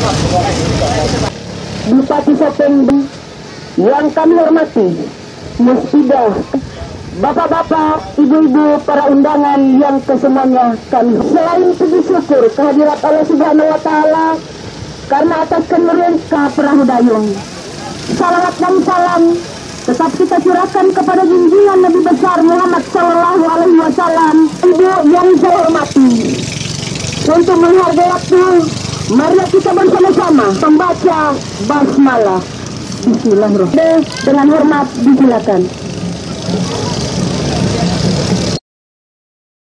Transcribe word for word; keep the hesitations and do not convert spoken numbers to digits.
Bupati Soppeng yang kami hormati, Musida, bapak-bapak, ibu-ibu, para undangan yang kesemuanya kami selain puji syukur kehadirat Allah Subhanahu wa Ta'ala karena atas kemerian perahu dayung. Salawat dan salam tetap kita curahkan kepada junjungan Nabi besar Muhammad Sallallahu Alaihi Wasallam. Ibu yang saya hormati, untuk menghargai waktu, mari kita bersama-sama membaca basmalah. Bismillahirrahmanirrahim. Dengan hormat disilakan.